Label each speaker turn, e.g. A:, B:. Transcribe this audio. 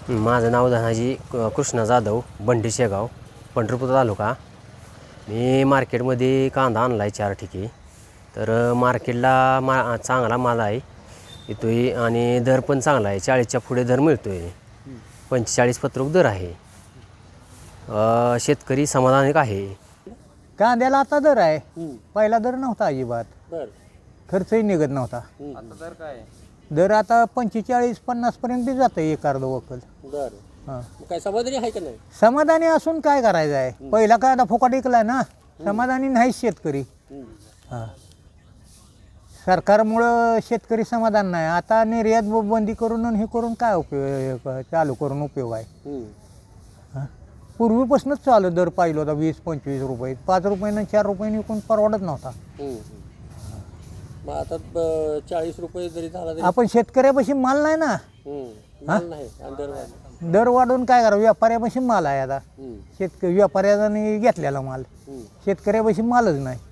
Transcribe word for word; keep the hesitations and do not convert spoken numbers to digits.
A: माझं नाव धनाजी कृष्णा जाधव, बंडी शेगाव, पंढरपूर तालुका। मी मार्केटमध्ये कांदा आणला आहे चार ठिकी। तर मार्केटला मा चांगला माल आहे येतोय आणि दर पण चांगला आहे, चाळीसच्या पुढे दर मिळतोय, पंचेचाळीस पत्रक दर आहे। शेतकरी समाधानिक आहे।
B: कांद्याला आता दर आहे, पहिला दर नव्हता अजिबात, खर्चही निघत नव्हता।
C: आता दर काय
B: दर आता पंचेचाळीस पन्नास पर्यंत बी जातं एक अर्ध वकल।
C: बर
B: हां,
C: काय समाधानी आहे का नाही?
B: समाधानी असून काय करायचं आहे, पहिला कांदा फुकट विकलाय ना, समाधानी नाही शेतकरी। हां, सरकारमुळं शेतकरी समाधान नाही। आता निर्यात बंदी करून आणि हे करून काय उपयोग, चालू करून उपयोग आहे? हां, पूर्वीपासूनच चालू दर पाहिलं होता वीस पंचवीस रुपये, पाच रुपयानं चार रुपयाने विकून परवडत नव्हता।
C: मग आता चाळीस रुपये जरी झाला तरी
B: आपण शेतकऱ्यापाशी माल नाही ना,
C: माल नाही आणि दर वाढला।
B: दर वाढून काय करा, व्यापाऱ्यापाशी माल आहे। आता शेतकरी व्यापाऱ्याने घेतलेला माल, शेतकऱ्यापाशी मालच नाही।